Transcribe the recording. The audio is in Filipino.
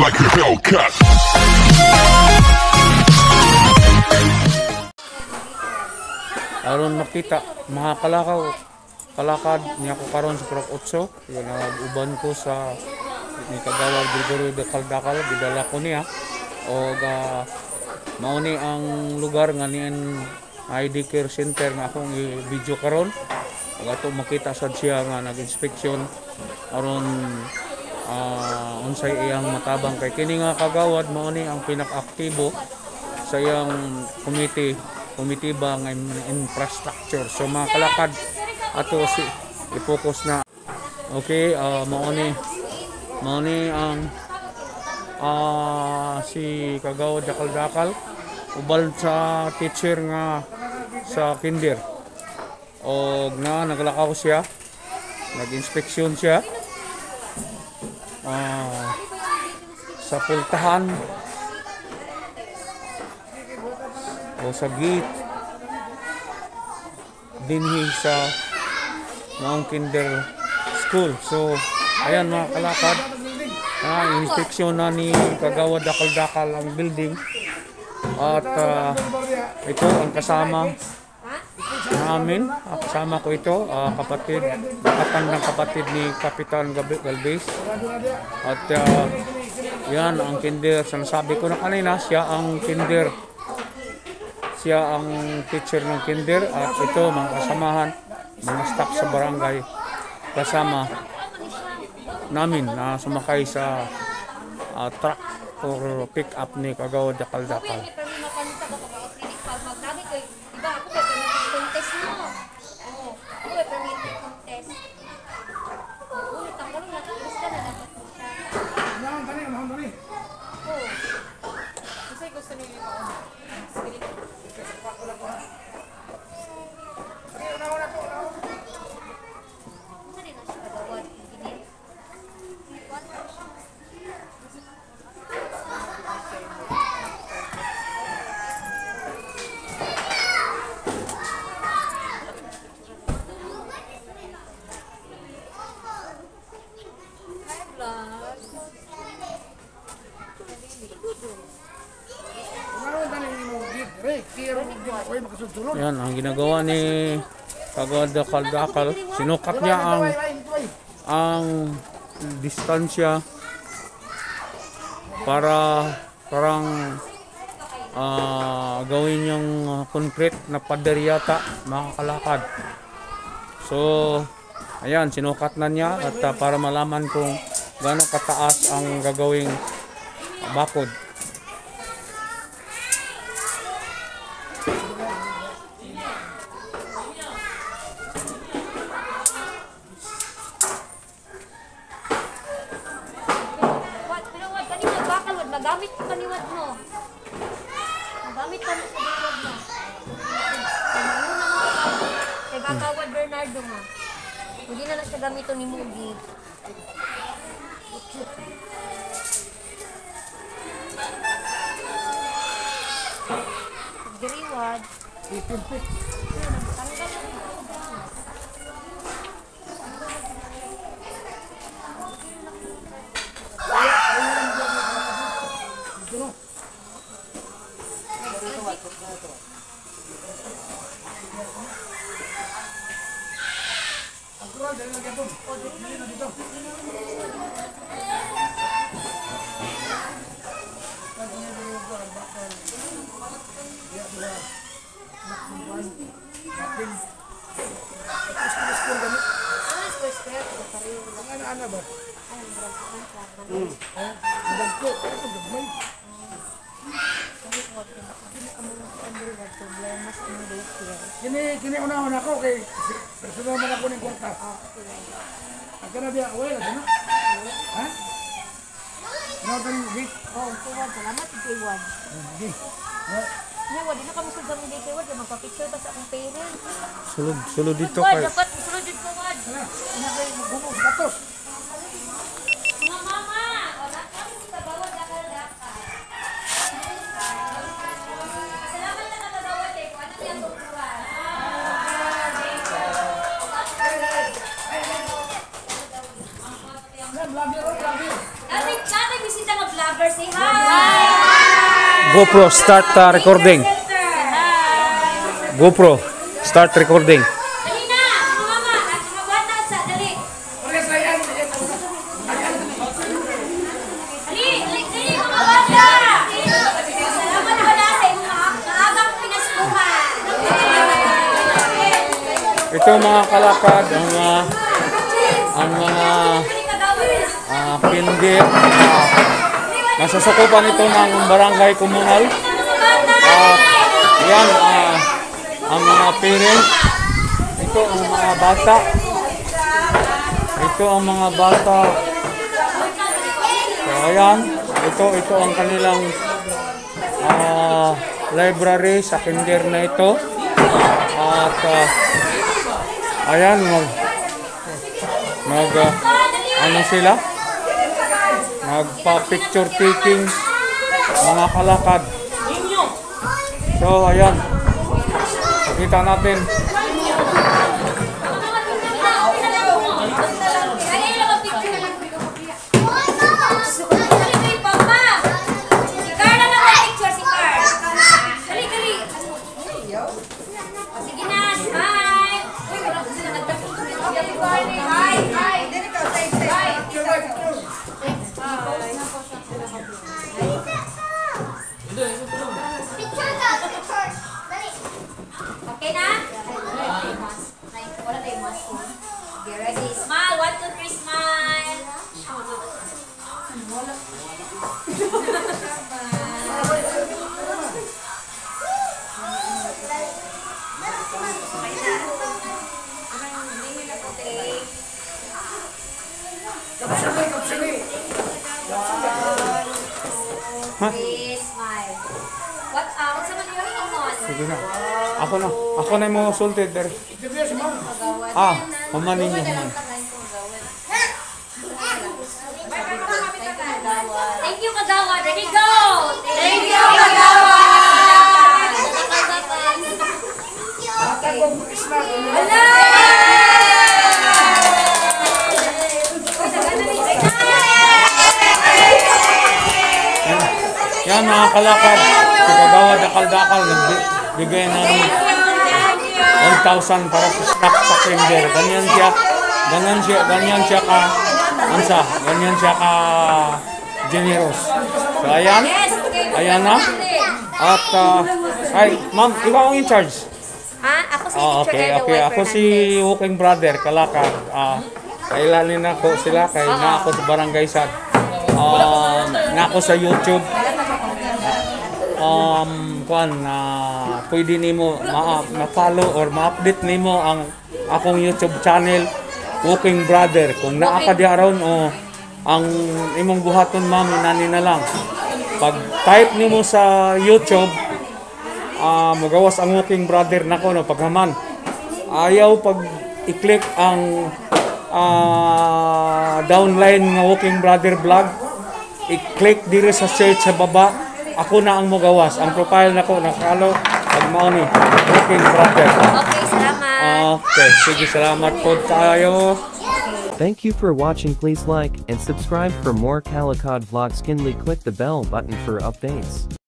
like a Hellcat. Aron makita mga kalakad niya ko karon sa Krok 8 yung nag-uban ko sa ni Kagawad Gregorio de Caldakal gidala ko niya o mauni ang lugar nga niyan ID Care Center nga akong i-video karon ug ato makita sad siya nga nag-inspeksyon aron unsay iyang matabang kay kini nga kagawad mauni ang pinaka-aktibo sa iyang komitiba nga infrastructure. So mga kalakad ato si i-focus na okay mauni ang si Kagawad Dakal ubal sa teacher nga sa kinder og naglakaw siya nag-inspeksyon siya sa pultahan o sa gate dinhi sa maong kinder school. So ayan mga kalakad inspeksyon na ni Kagawad Dakal ang building at ito ang kasama namin, kasama ko ito nakatandang kapatid ni Kapitan Galvez at yan ang kinder. Sinasabi ko na kanina siya ang teacher ng kinder at ito mga kasamahan, mga staff sa barangay kasama namin na sumakay sa truck or pick up ni Kagawad Dakal. Yan ang ginagawa ni Kagawad Dakal. Sinukat niya ang distansya para parang gawin yung concrete na pader yata mga kalakad. So ayan, sinukat na niya at para malaman kung gaano kataas ang gagawing bakod. Magamit ka kaniwad mo. Magamit ka kaniwad mo. Kay Kagawad Bernardo mo. Hindi na siya gamito ni Mugi. Giriwad. Kini una ako kay personal man ako ning kwarta. Agka na biya away na na. Ha? No tani git. Oh, tuwad salamat kay Wad. Okay. Nya wad na kami sa gamit kay Wad magpa-picture pa sa akong parents. Sulod dito Wad kay. dapat sulod dito Wad. Ina kay gumo gatos. Mama, wala ka si Kagawad Dakal. Salamat na Kagawad kay Wad niya tukuan. Dati bisita mag-vlog vloggers, say hi! GoPro, start recording. GoPro, start recording. Dali na! Mama, mga bata sa dali. Parehas na yan. Dali, mga bata! Salamat pala sa inyong maagang pinaskuhan. Ito mga kalakad, ang mga pindir. Nasusukupan ito ng barangay komunal. Yan, ang mga parents. Ito ang mga bata. Ito ang mga bata. So, ayan, ito ang kanilang library sa kinder na ito. At ayan, ano sila? Nagpa-picture taking mga kalakad. So, ayan. Kita natin. Okay na? Wala tayong mask. Okay, ready? Smile. 1, 2, 3, smile. Please smile. What's naman yung hormone? Sige na. Ako na mo sulted. Interview si ma'am. Humanin niya, human. Thank you, Kagawad. Ready, go! Thank you, Kagawad! Wala! Yan mga kalakad. Si Kagawad Dakal-Dakal nagbigay ng 1,000 para sa snack sa kinder. Ganyan siya ka generous. So ayan. Ayan na. At ay, ma'am, ikaw ang in charge. Ako si Okay. Ako si Walking Brother Kalakad. Kailanin ako sila kay na ako sa barangay sa na ako sa YouTube. Pwede nimo ma-follow or ma-update nimo ang akong YouTube channel Walking Brother. Kung naa ka di aron ang imong buhaton ma'am inani na lang. Pag type nimo sa YouTube magawas ang Walking Brother nako no paghaman. Ayaw pag i-click ang downline nga Walking Brother vlog, i-click dire sa search sa baba. Ako na ang magawas. Ang profile nako nakalo pag mao ni Walking Brother. Okay, salamat. Okay, sige salamat po tayo. Thank you for watching. Please like and subscribe for more Calicod vlogs. Kindly click the bell button for updates.